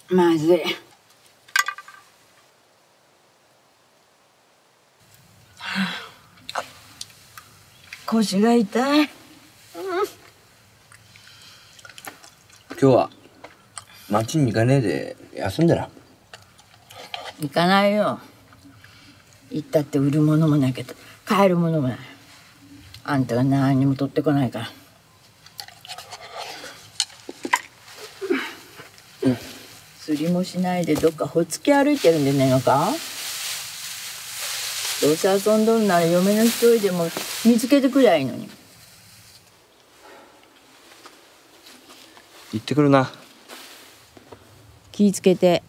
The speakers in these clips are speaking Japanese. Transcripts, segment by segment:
まずい。腰が痛い。 今日は町に行かねえで休んでら。 行かないよ。行ったって売るものもないけど買えるものもない。あんたが何にも取ってこないから。釣りもしないでどっかほっつき歩いてるんでねえのか。どうせ遊んどるなら嫁の一人でも見つけてくりゃいいのに。 行ってくるな。 気ぃつけて。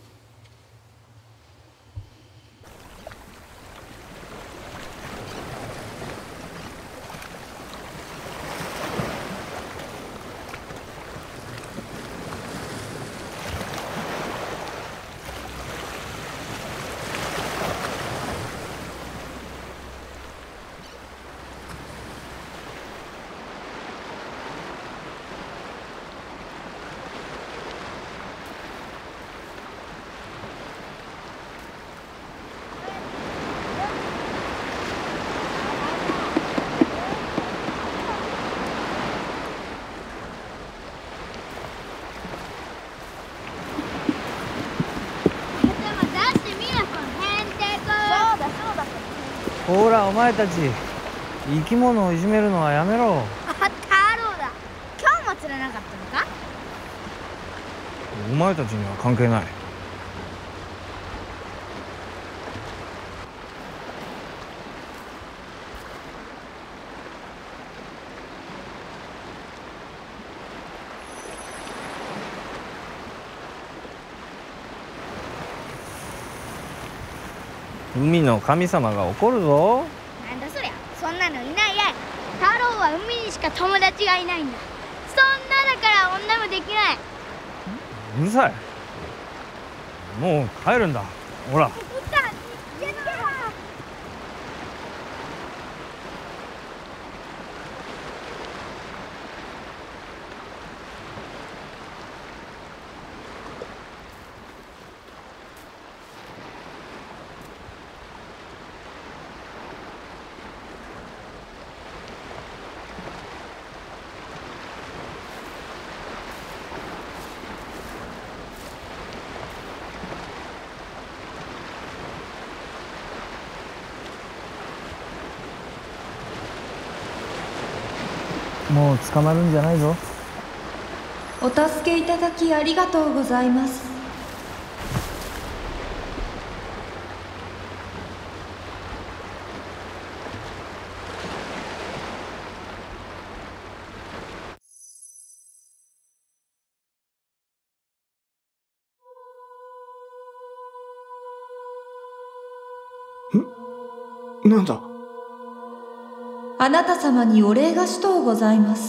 ほらお前たち、生き物をいじめるのはやめろ。 太郎だ。今日も釣れなかったのか。 お前たちには関係ない。海の神様が怒るぞ。 なんだそりゃ、そんなのいないやい。太郎は海にしか友達がいないんだ。そんなだから女もできない。 うるさい。もう帰るんだ。ほら。もう捕まるんじゃないぞ。 お助けいただきありがとうございます。 なんだ。 あなた様にお礼がしとうございます。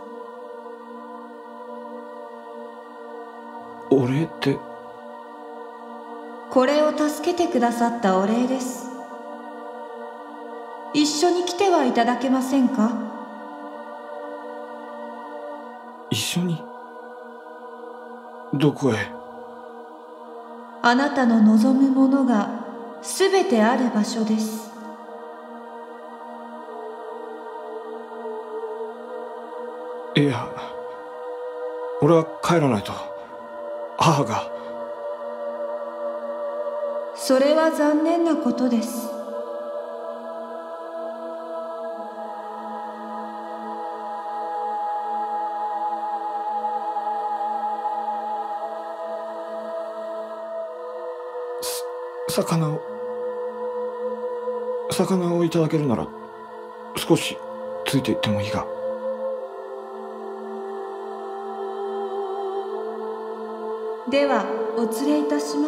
お礼って。 これを助けてくださったお礼です。一緒に来てはいただけませんか。 一緒に。どこへ。 あなたの望むものがすべてある場所です。 いや、俺は帰らないと。母が。 それは残念なことです。 魚をいただけるなら少しついていってもいいが。 ではお連れいたします。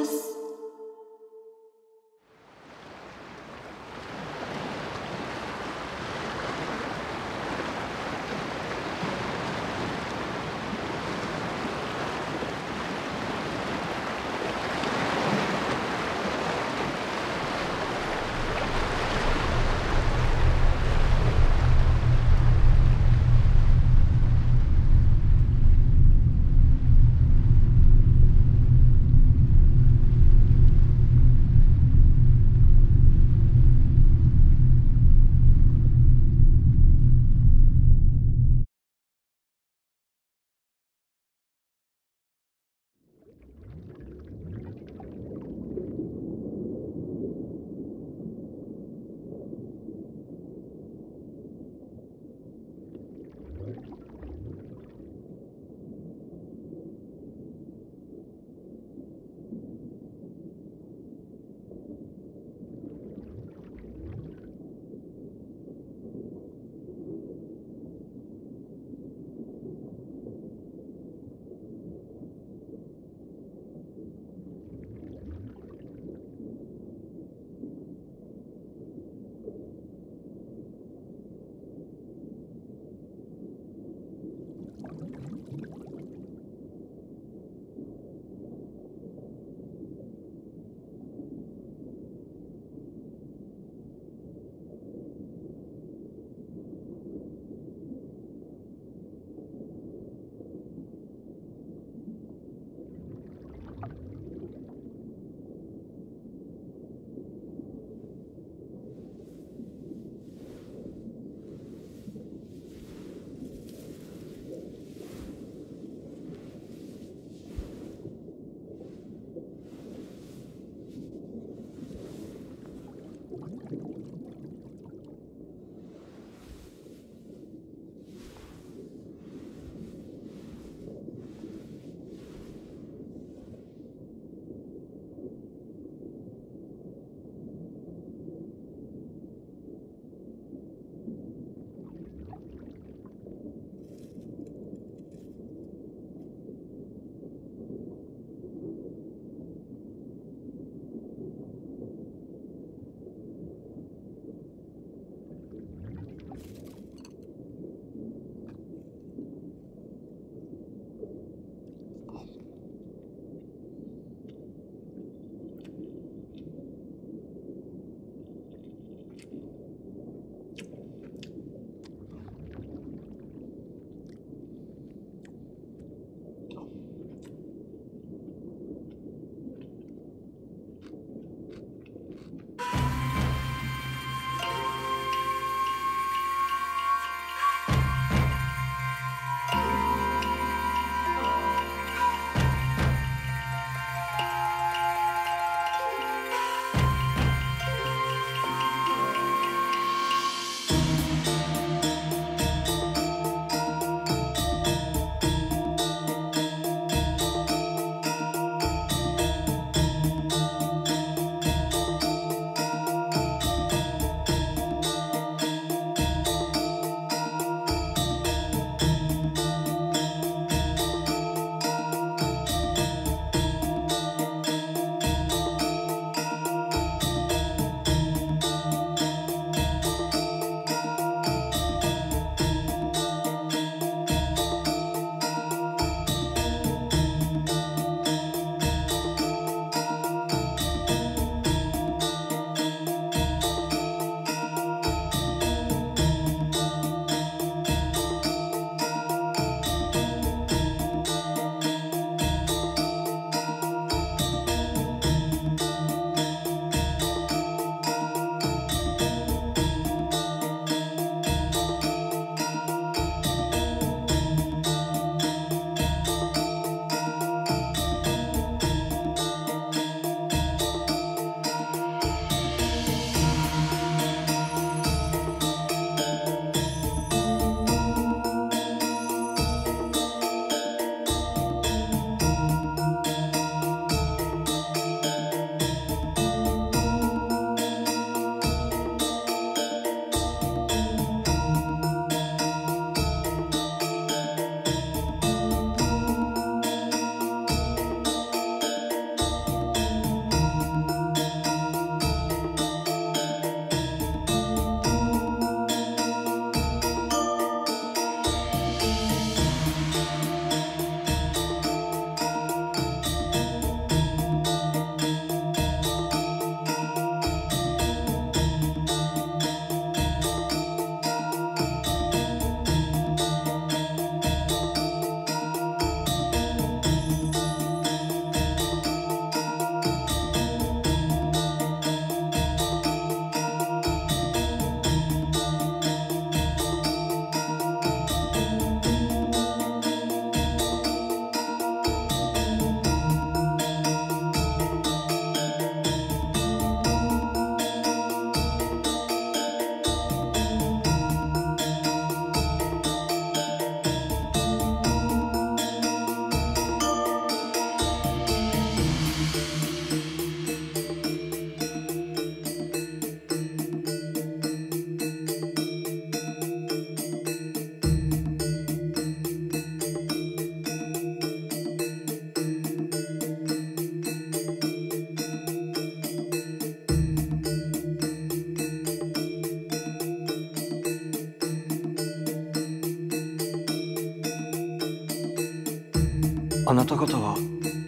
あなた方は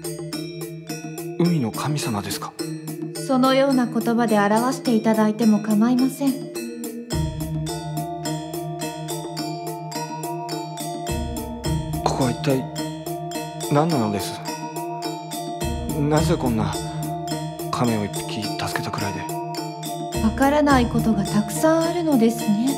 海の神様ですか？ そのような言葉で表していただいても構いません。 ここは一体何なのです？なぜこんな亀を一匹助けたくらいで。 わからないことがたくさんあるのですね。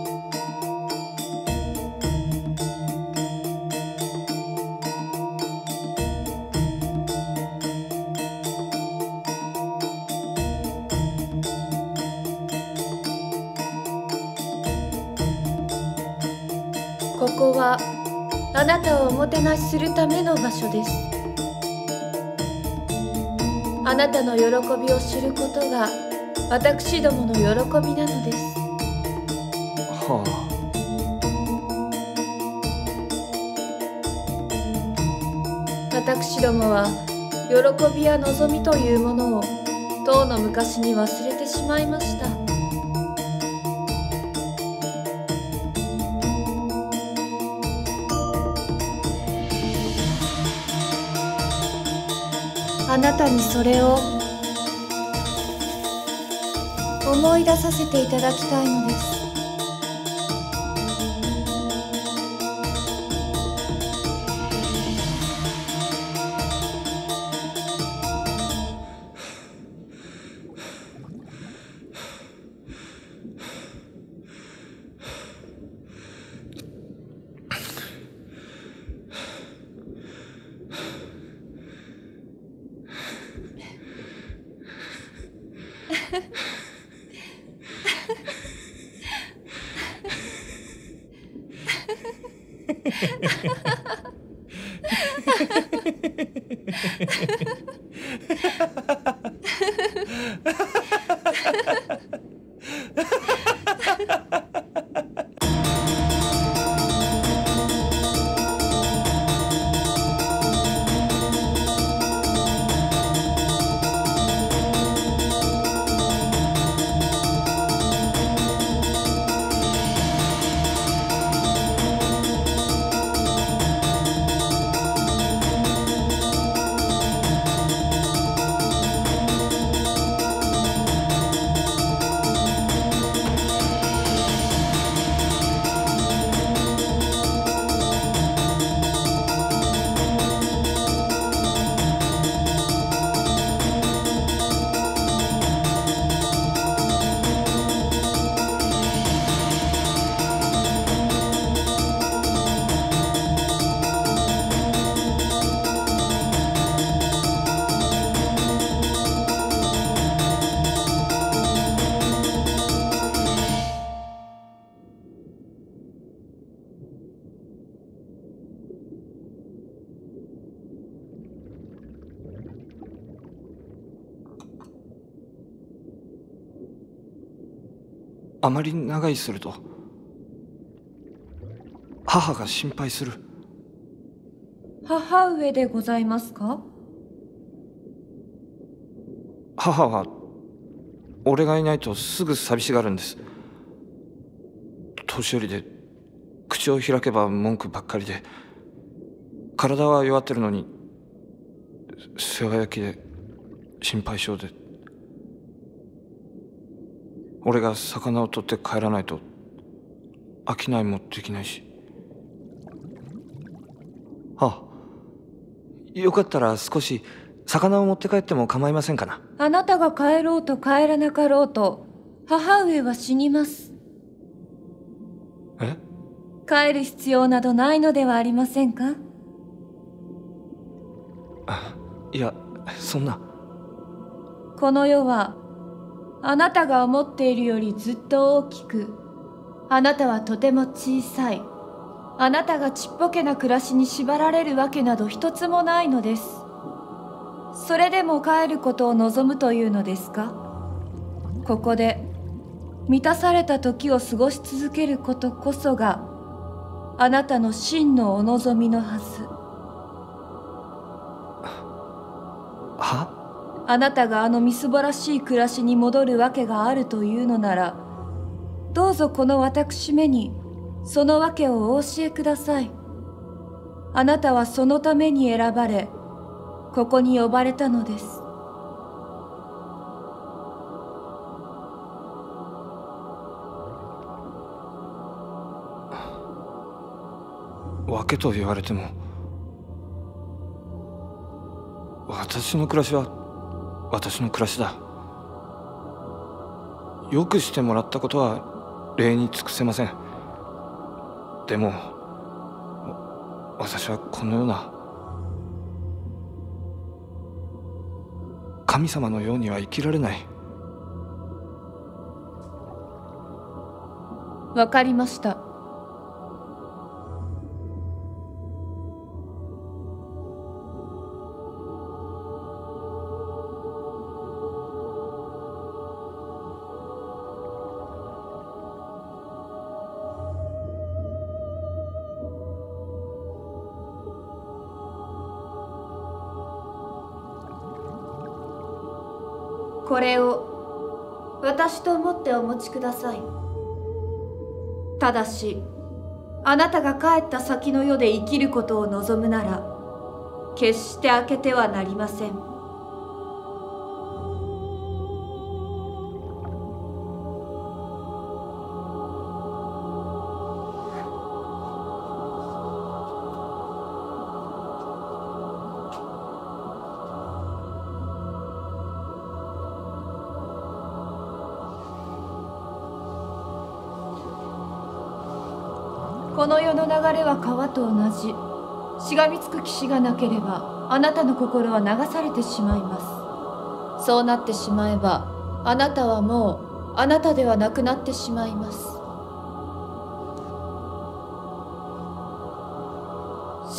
ここはあなたをおもてなしするための場所です。あなたの喜びを知ることが私どもの喜びなのです。 はあ、私どもは喜びや望みというものをとうの昔に忘れてしまいました。あなたにそれを思い出させていただきたいのです。 あまり長居すると母が心配する。 母上でございますか？ 母は俺がいないとすぐ寂しがるんです。年寄りで口を開けば文句ばっかりで、体は弱ってるのに世話焼きで心配性で、俺が魚を取って帰らないと商いもできないし。ああ、よかったら少し魚を持って帰っても構いませんかな。 あなたが帰ろうと帰らなかろうと母上は死にます。 え？ 帰る必要などないのではありませんか？ いや、そんな。 この世はあなたが思っているよりずっと大きく、あなたはとても小さい。あなたがちっぽけな暮らしに縛られるわけなど一つもないのです。それでも帰ることを望むというのですか？ここで満たされた時を過ごし続けることこそがあなたの真のお望みのはず。 は？ あなたがあのみすぼらしい暮らしに戻るわけがあるというのなら、どうぞこの私めにそのわけをお教えください。 あなたはそのために選ばれ、ここに呼ばれたのです。 訳と言われても、私の暮らしは私の暮らしだ。よくしてもらったことは礼に尽くせません。でも私はこのような神様のようには生きられない。 わかりました。これを私と思ってお持ちください。ただし、あなたが帰った先の世で生きることを望むなら、決して開けてはなりません。この世の流れは川と同じ。しがみつく岸がなければ、あなたの心は流されてしまいます。そうなってしまえば、あなたはもうあなたではなくなってしまいます。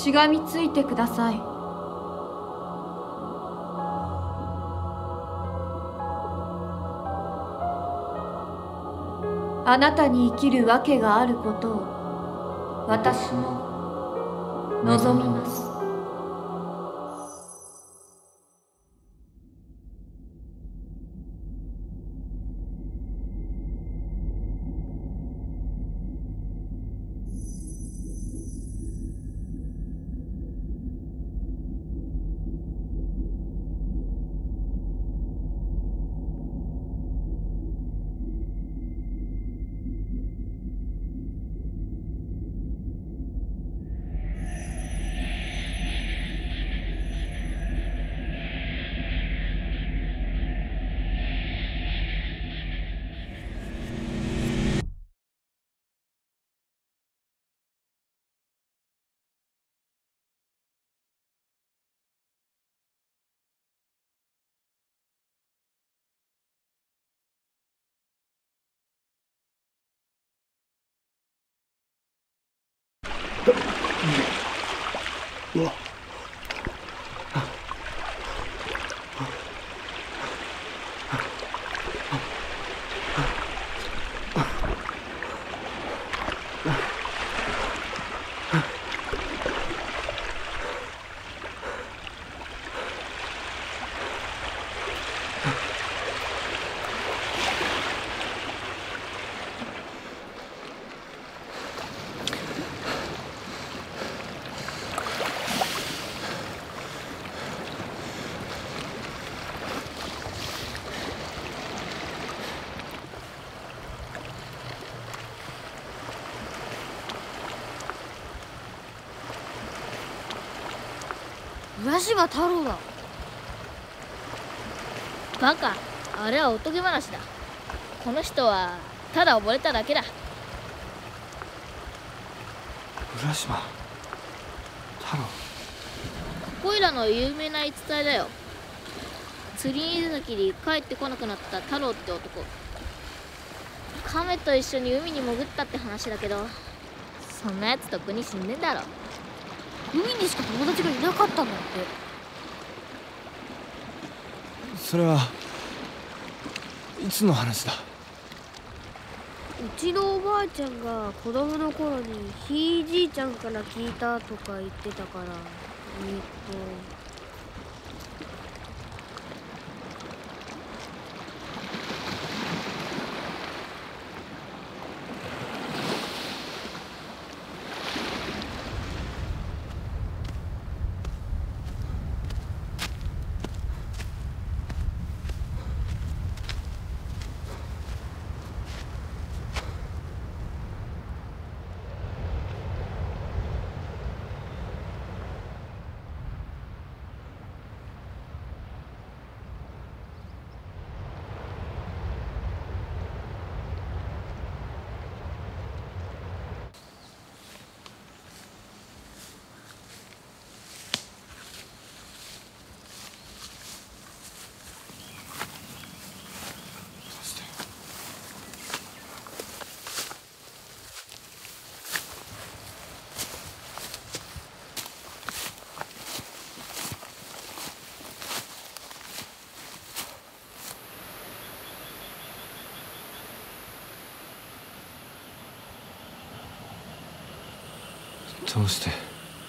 しがみついてください。あなたに生きるわけがあることを私も望みます。 うわ。 浦島太郎だ。バカ、あれはおとぎ話だ。この人はただ溺れただけだ。 浦島太郎。 ここいらの有名な言い伝えだよ。釣りに出たきり帰ってこなくなった太郎って男。亀と一緒に海に潜ったって話だけど、そんなやつとっくに死んでんだろ。海にしか友達がいなかったんだって。 それはいつの話だ？ うちのおばあちゃんが子供の頃にひいじいちゃんから聞いたとか言ってたから、 どうして？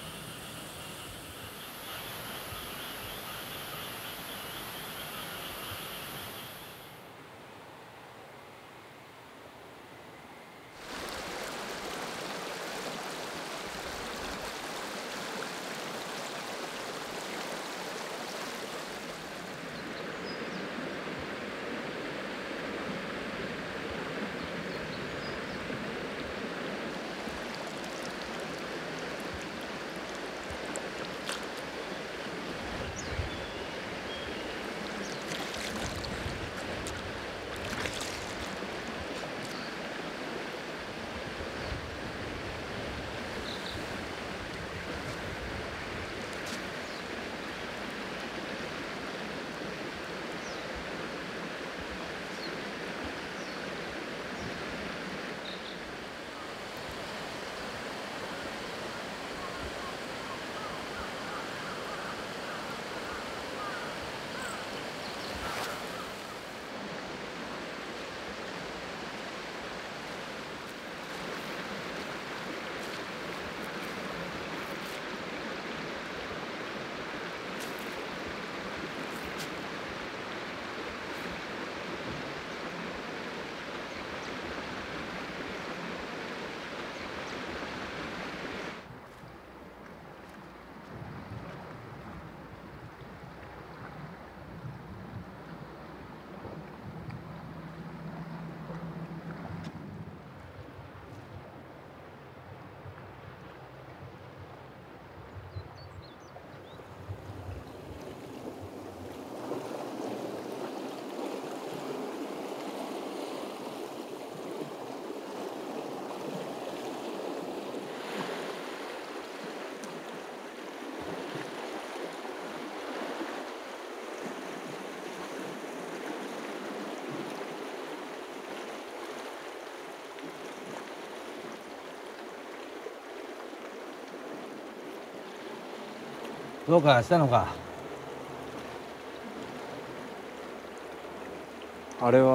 どうかしたのか？ あれ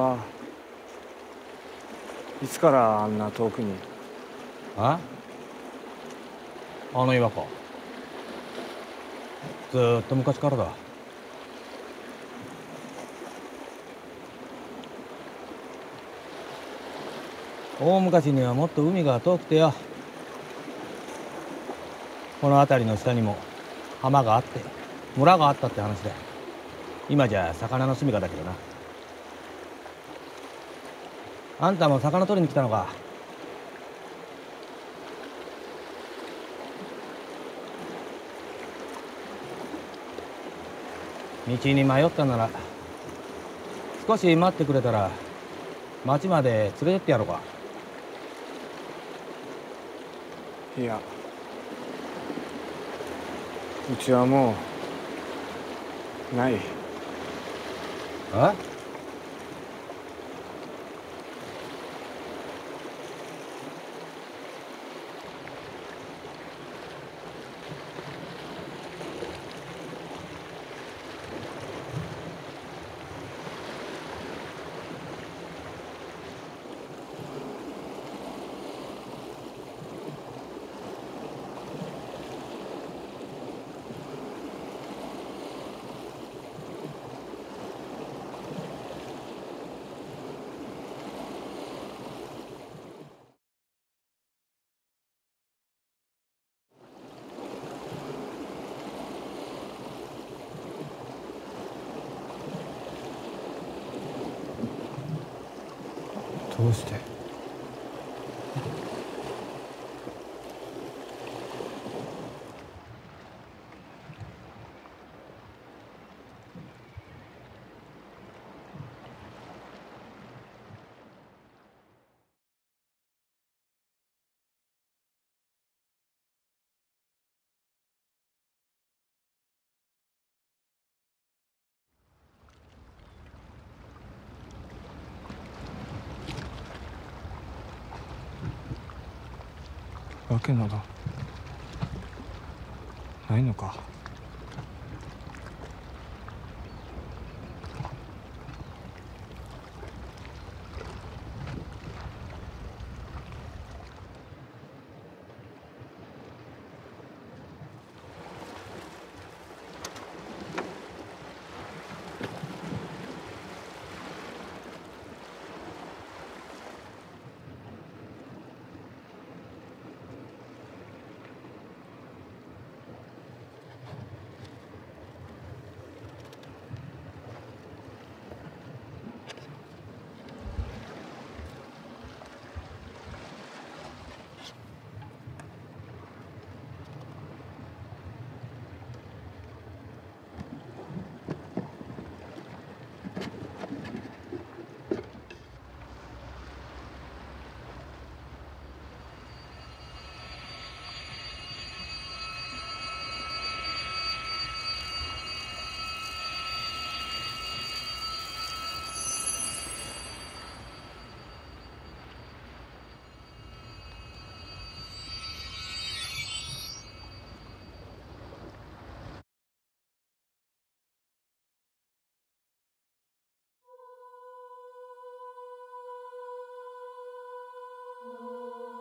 はいつからあんな遠くに？ あの岩か。ずーっと昔からだ。大昔にはもっと海が遠くてよ、この辺りの下にも浜があって村があったって話だよ。今じゃ魚の住みかだけどな。あんたも魚取りに来たのか？道に迷ったなら少し待ってくれたら町まで連れてってやろうか。 いや、うちはもうない。 え？ どうして？わけなどないのか。 お